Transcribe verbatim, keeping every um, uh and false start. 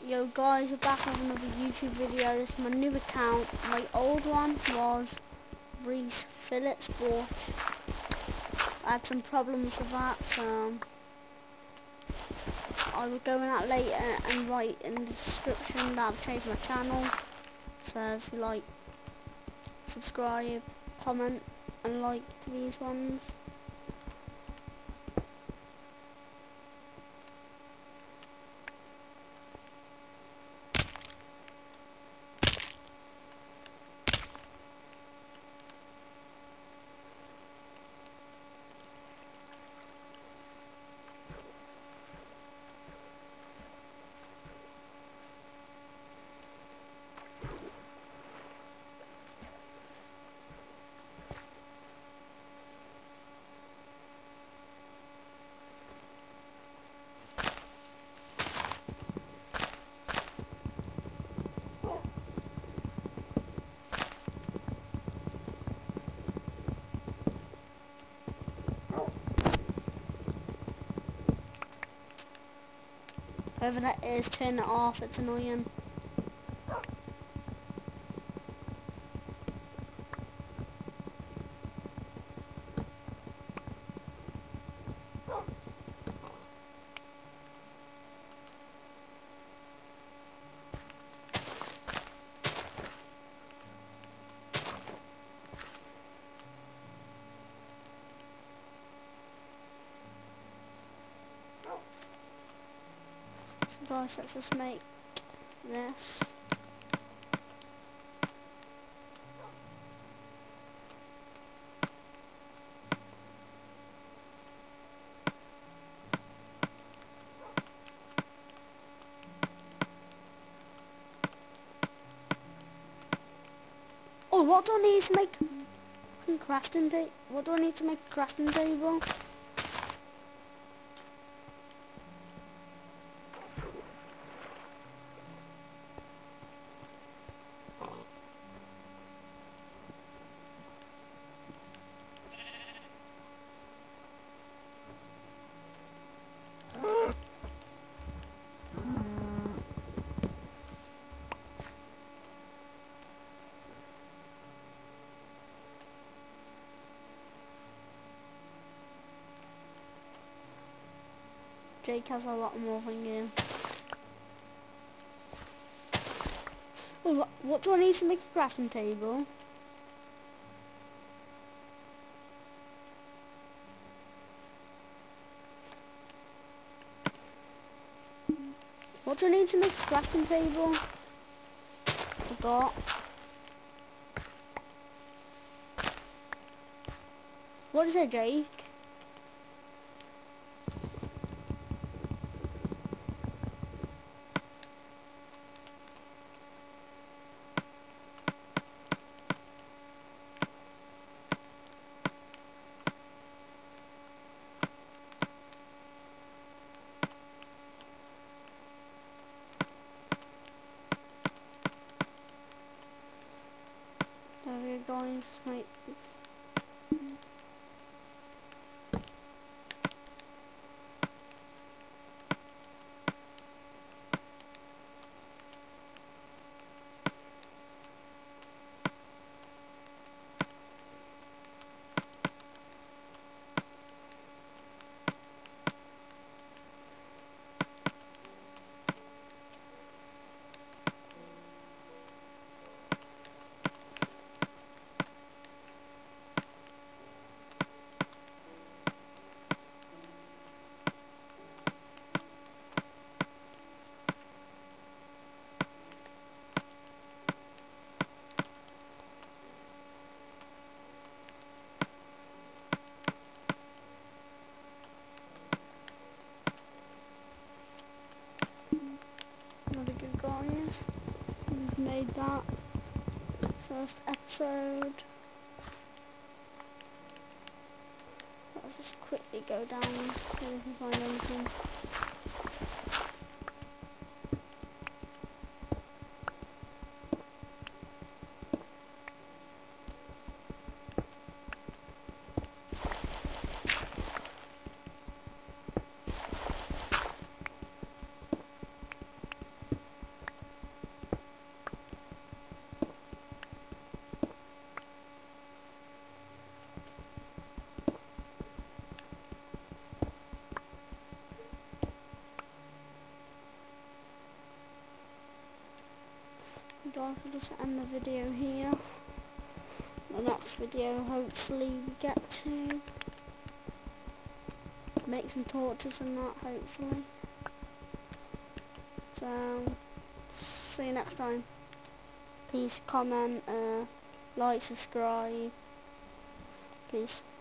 Yo guys, we're back with another YouTube video. This is my new account. My old one was Reese Phillips Sport. I had some problems with that, so I will go in that later and write in the description that I've changed my channel. So if you like, subscribe, comment and like these ones. Whoever that is, turn it off, it's annoying. So guys, let's just make this. Oh, what do I need to make a crafting table? What do I need to make a crafting table? Jake has a lot more than you. Oh, what, what do I need to make a crafting table? What do I need to make a crafting table? Forgot. What is it, Jake? There we go, guys. Wait. Really good, guys. We've made that first episode. Let's just quickly go down and see if we can find anything. I'll just end the video here. The next video, hopefully we get to make some torches and that, hopefully. So, see you next time. Please comment, uh, like, subscribe. Peace.